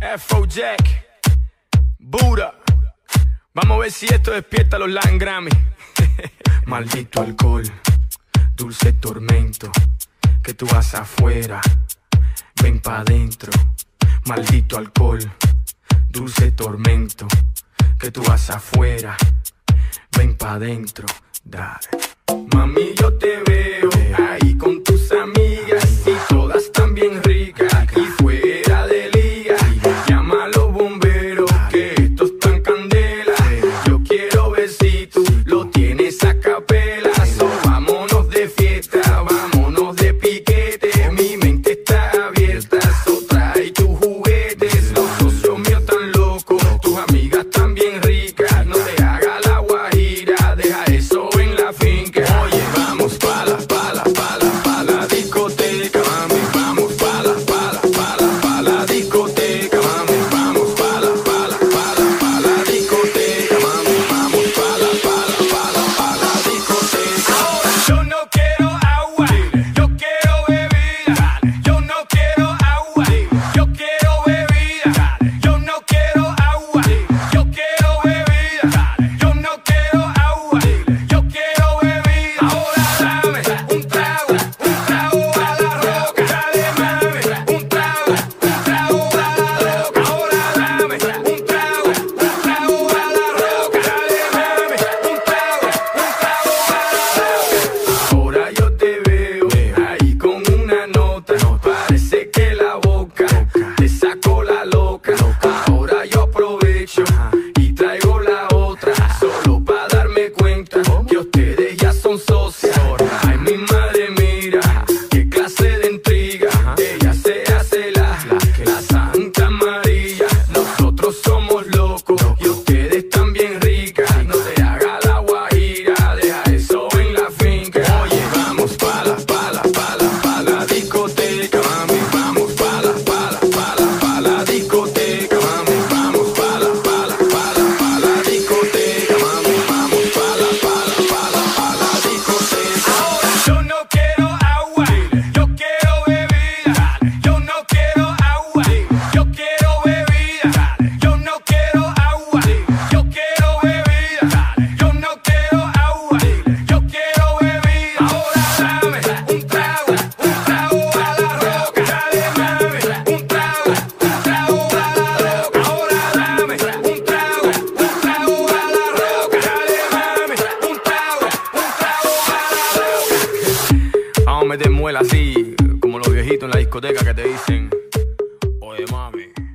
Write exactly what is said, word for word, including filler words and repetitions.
Afrojack, Buddha. Vamos a ver si esto despierta a los Latin Grammy. Maldito alcohol, dulce tormento, que tú vas afuera, ven pa' adentro. Maldito alcohol, dulce tormento, que tú vas afuera, ven pa' adentro. Dale. Mami, yo te veo ahí con tus amigas y todas están bien ricas y fuera de liga. Llama a los bomberos que esto está en candela. Yo quiero ver si tú lo tienes a capela. So, vámonos de fiesta, vámonos de piquete. Mi mente está abierta, so trae tus juguetes. Los socios míos tan locos, tus amigas tan bien ricas. No te hagas la guajira, deja eso en la finca. Oye, vamos pa' la, pa' la, pa' la, pa' la discoteca, mami. Vamos pa' la, pa' la, pa' la, pa' la discoteca, mami. Vamos pa' la, pa' la, pa' la, pa' la discoteca, mami. Vamos pa' la, pa' la, pa' la, pa' la discoteca. Ahora yo no quiero agua, yo quiero bebida. Yo no quiero agua, yo quiero bebida. Yo no quiero agua, yo quiero bebida. Yo no quiero agua, yo quiero bebida. Ahora dame un trago, un trago a la roca. Dale, mami, un trago, un trago a la roca. Ahora dame un trago, un trago a la roca. Dale, mami, un trago, un trago a la roca. Ahora yo te veo ahí con una nota. Parece que la boca te sacó la loca. Ahora yo aprovecho y traigo la otra, solo para darme cuenta que ustedes ya son socias. Ay, mi madre, mira qué clase de intriga. Ella se hace la, la Santa María. Nosotros somos locos y ustedes están bien ricas. No te haga la guajira, deja eso en la finca. Oye, vamos pa' la, pa' la, pa' la, pa' la discoteca, mami. Vamos pa' la, pa' la, pa' la, pa' la discoteca, mami. Vamos pa' la, pa' la, pa' la, pa' la discoteca, mami. Vamos pa' la, pa' la, pa' la, pa' la discoteca. Ahora yo no quiero agua, yo quiero bebida. Yo no quiero agua, yo quiero bebida. Yo no quiero agua, yo quiero bebida. Yo no quiero agua, yo quiero bebida. Ahora dame un trago, un trago a la roca. Dale, mami, un trago, un trago a la roca. Ahora dame un trago, un trago a la roca. Dale, mami, un trago, un trago a la roca. Vamos a meter muela así, como los viejitos en la discoteca que te dicen: oye, mami,